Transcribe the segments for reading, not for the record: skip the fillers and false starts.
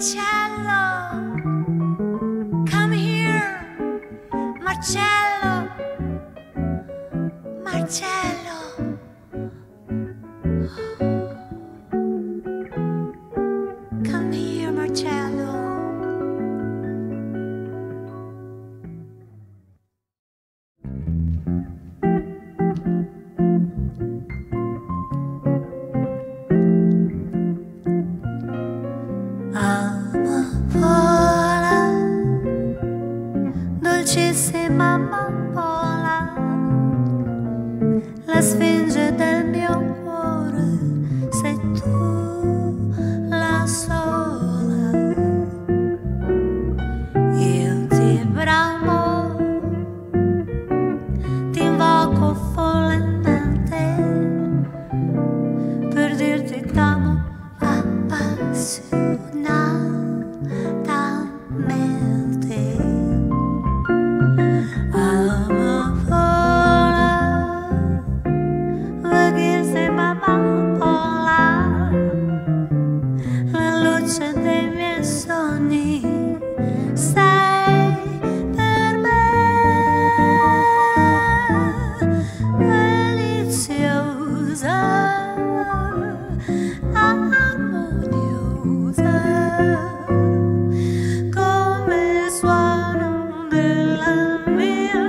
Marcello, come here, Marcello, Marcello. Come here, Marcello. Amapola, dolcissima amapola, la sfinge del mio cuore, sei tu la sola. Io ti bramo, ti invoco follemente per dirti t'amo appassionatamente. Amapola, vaghissima amapola, la luce dei miei sogni, sei per me deliziosa, armoniosa, come il suono della mia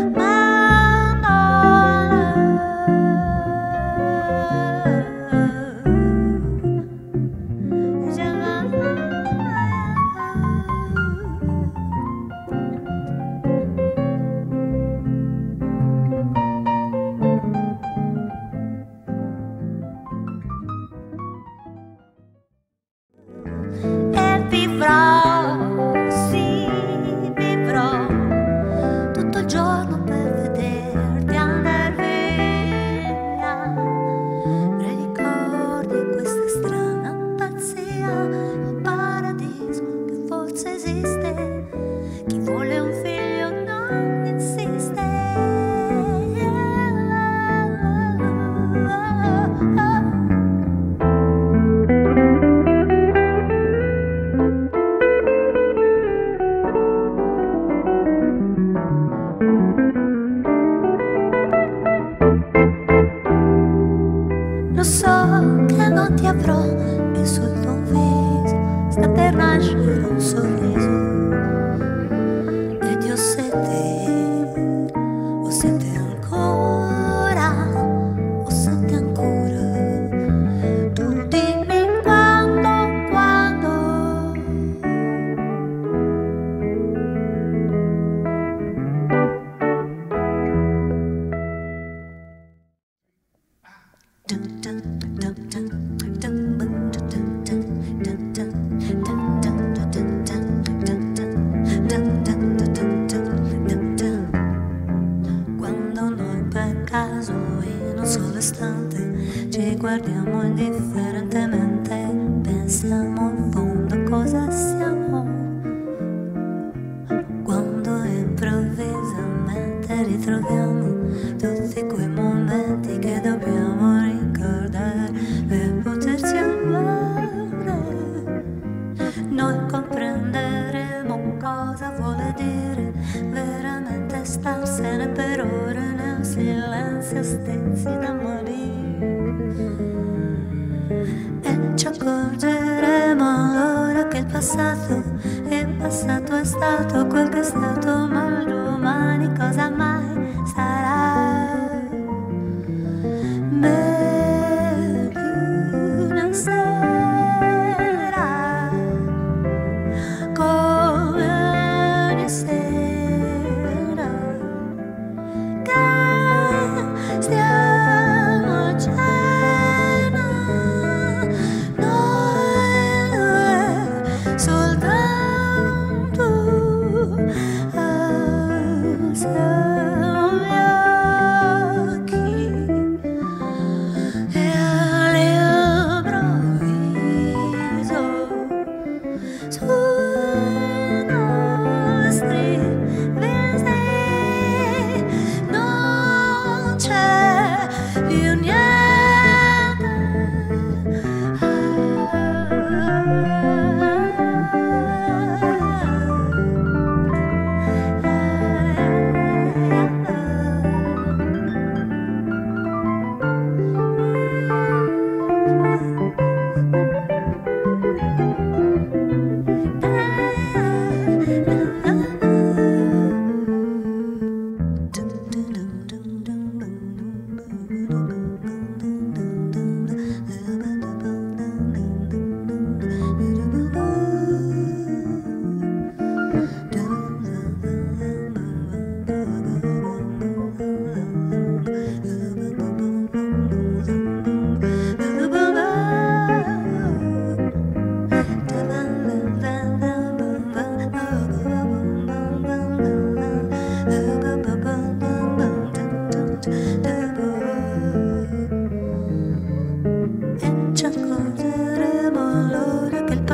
e vivrò, sì, vivrò tutto il giorno per vederti andar via. Ricordi questa strana pazzia, un paradiso che forse esiste. Chi vuole un figlio non insiste. Lo so che non ti avrò e sul tuo viso sta per nascere un sorriso. Ed io o sete ancora, o sete ancora. Tu dimmi quando, quando. Quando noi per caso in un solo istante ci guardiamo indifferentemente, pensiamo in fondo cosa siamo. Quando improvvisamente ritroviamo tutti quei momenti che dobbiamo ricordare per poterci amare, noi comprenderemo cosa vuole dire veramente starsene per ore nel silenzio stessi da morire. E ci accorgeremo allora che il passato è stato quel che è stato, ma domani cosa mai sarà. Meglio una sera come ogni sera che stiamo a cena noi due, soltanto alziamo gli occhi e all'improvviso sui nostri visi non c'è più niente.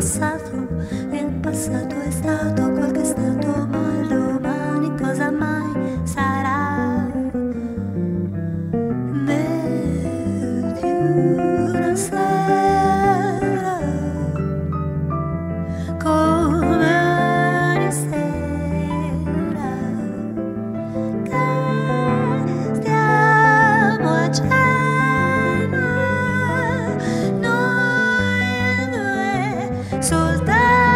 il passato è stato quel che è stato, ma il domani cosa mai sarà? Metti una sera come ogni sera che stiamo a cena noi due soltanto.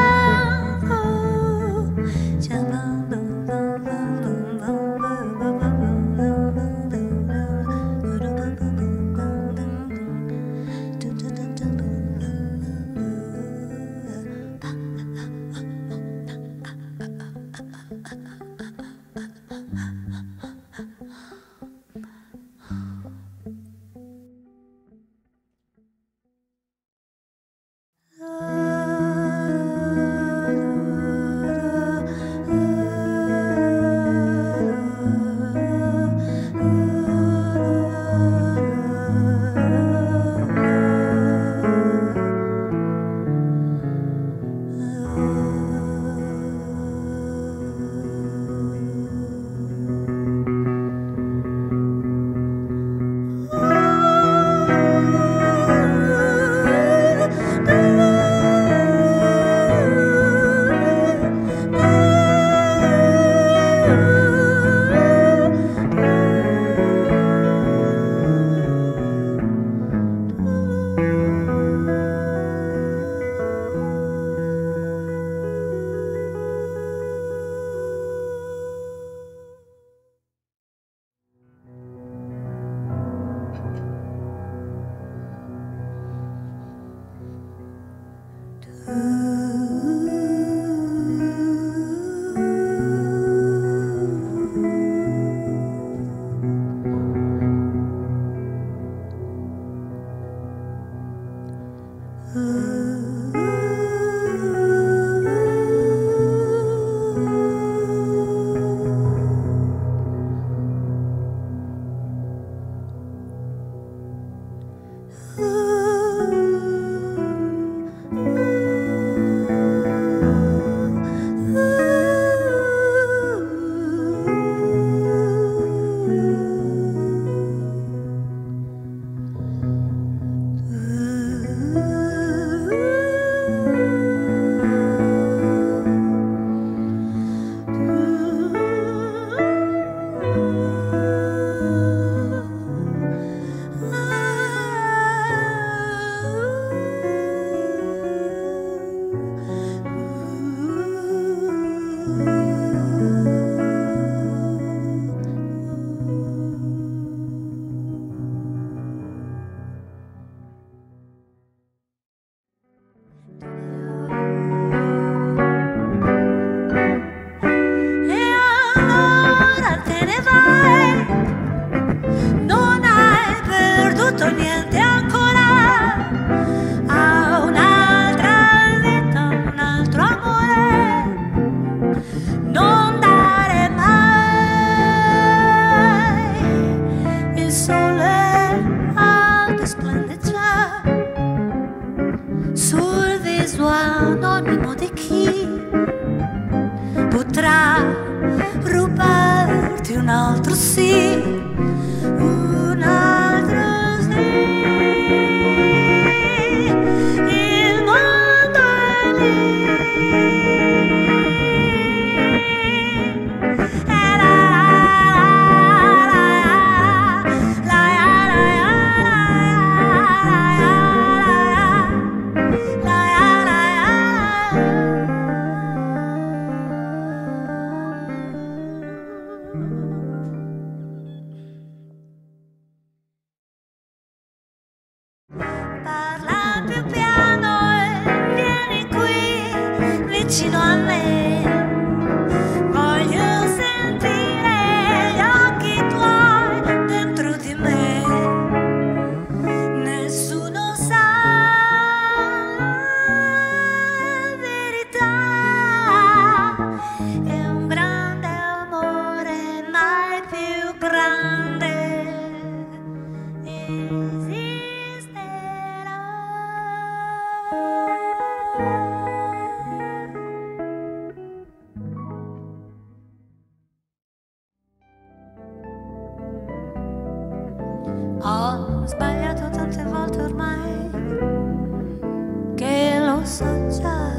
Niente ancora, a un'altra vita, un altro amore, non dare mai. Il sole alto splandeggia sul viso anonimo di chi potrà rubarti un altro sì. Parla più piano e vieni qui. so già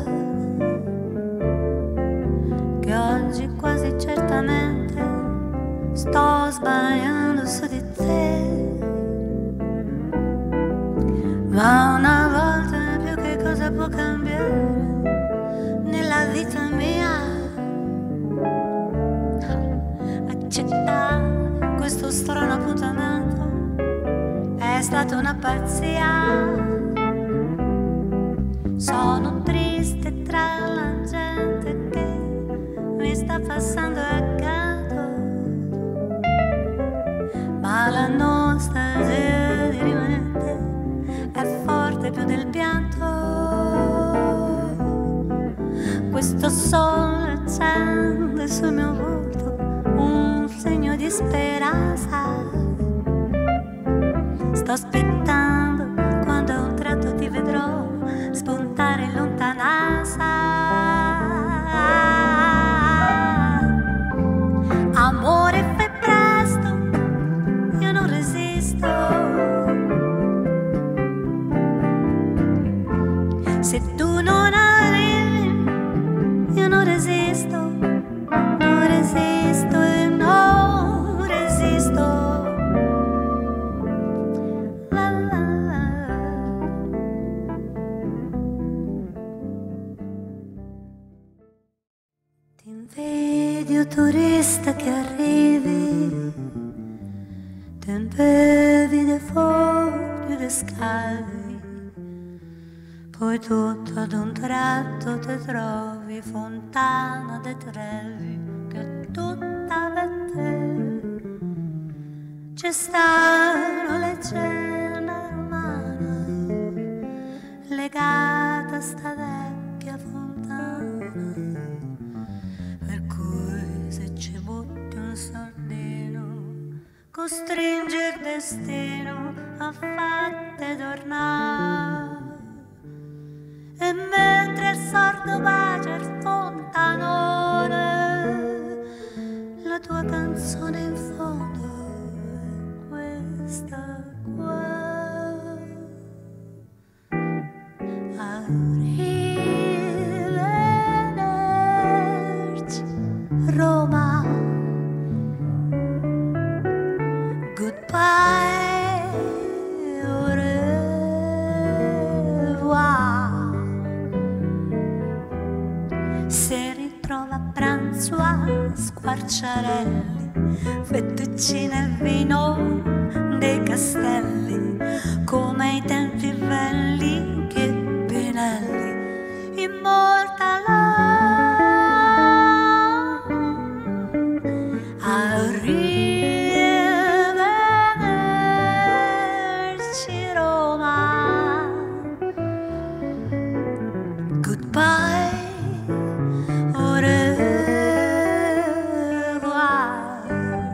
che oggi quasi certamente sto sbagliando su di te. Ma una volta in più che cosa può cambiare nella vita mia? Accettare questo strano appuntamento è stata una pazzia. Sono triste tra la gente che mi sta passando accanto, ma la nostalgia di rimanente è forte più del pianto. Questo sole accende sul mio volto un segno di speranza. Sto aspettando quando a un tratto ti vedrò spuntare in lontananza. Amore, fai presto, io non resisto. Se tu non arrivi, io non resisto, non resisto e non resisto. La la la. Ti invidio turista che arrivi, ti imbevi dei fogli dei scavi, poi tutto ad un tratto ti trovi Fontana dei Trevi che è tutta per te. C'è sta una leggenda romana legata a sta vecchia fontana, per cui se ci butti un sordino costringe il destino a farti tornare. E mentre il sordo bacia il fontanone, la tua canzone in fondo è questa qua. Arrivederci Roma, goodbye, au revoir. Si ritrova a pranzo a Squarciarelli, fettuccine e vino dei castelli, come ai tempi belli che Pinelli immortalò. Arrivederci Roma, goodbye, au revoir.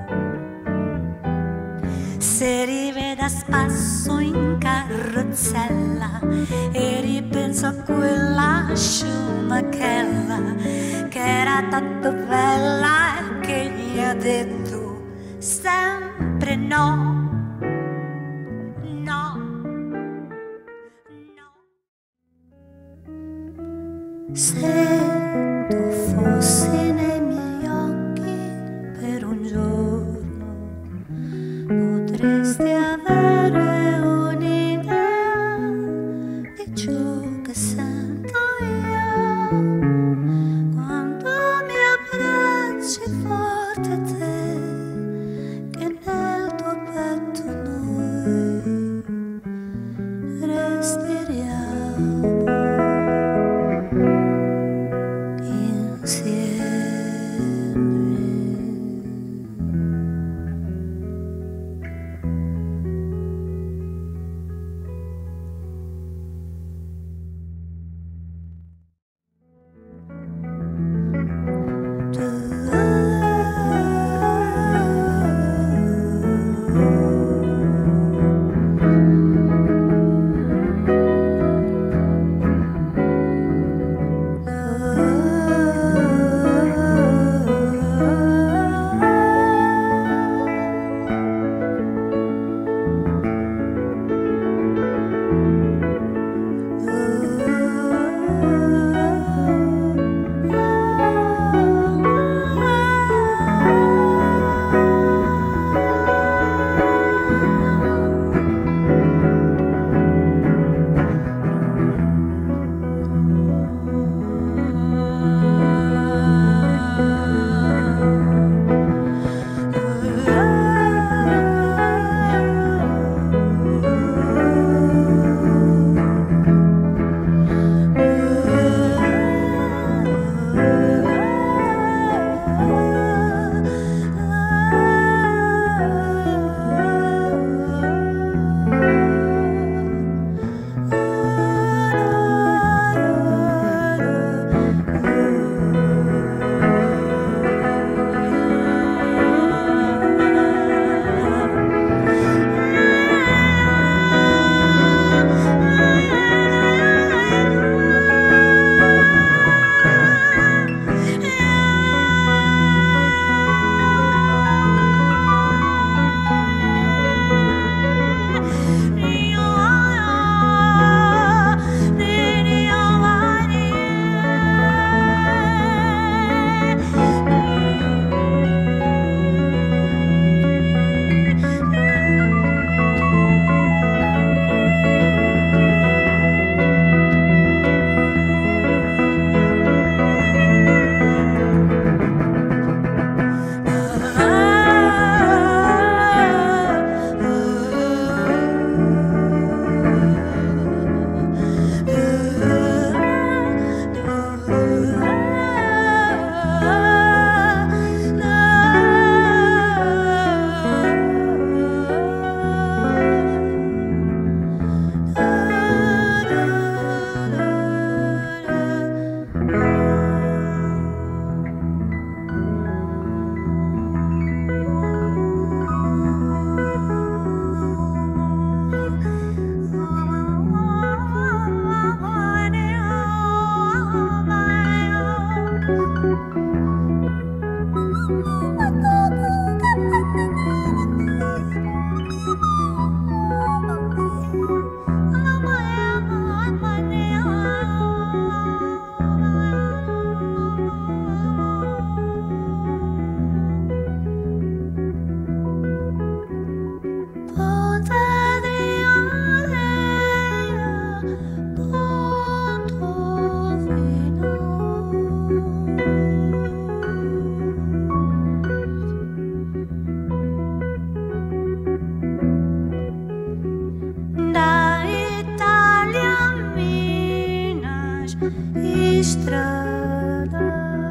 Se rivede a spasso in carrozzella e ripenso a quella sciumachella che era tanto bella e che gli ha detto sempre no, no, no. Se tu fossi nei miei occhi per un giorno, potresti avere un'idea di ciò che sento io quando mi abbracci forte te, che nel tuo petto noi respiriamo insieme. estrada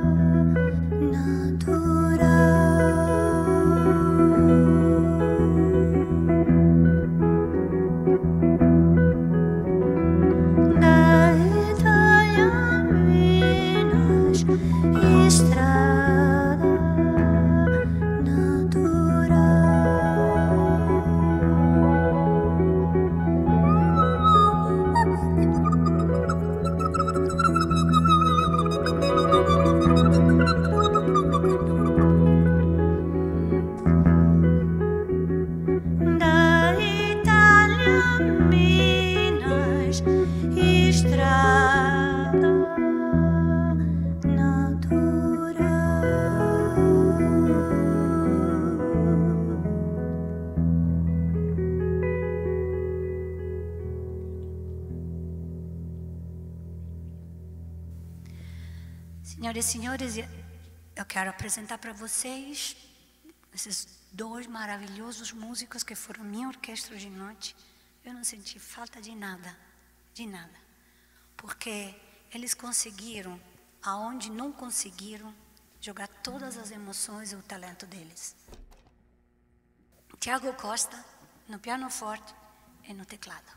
da Itália a Minas, estrada da Itália a Minas, estrada Senhoras e senhores, eu quero apresentar para vocês esses dois maravilhosos músicos que foram minha orquestra de noite. Eu não senti falta de nada, porque eles conseguiram, aonde não conseguiram, jogar todas as emoções e o talento deles. Tiago Costa, no piano forte e no teclado.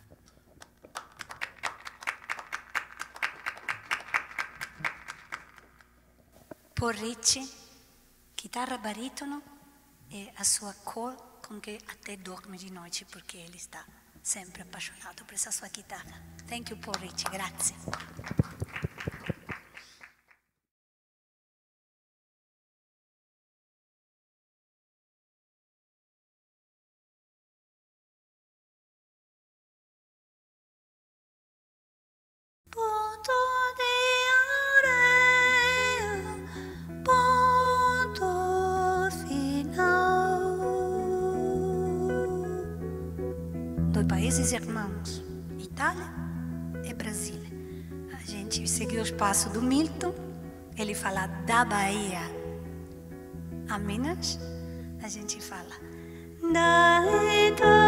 Paul Ricci, chitarra barítono e a sua cor com que até dorme de noite, porque ele está sempre apaixonado por essa sua chitarra. Thank you, Paul Ricci, grazie. Ponto de areia, ponto final. Dois países irmãos, Itália e Brasília. A gente seguiu os passos do Milton, ele fala da Bahia a Minas, a gente fala da Itália.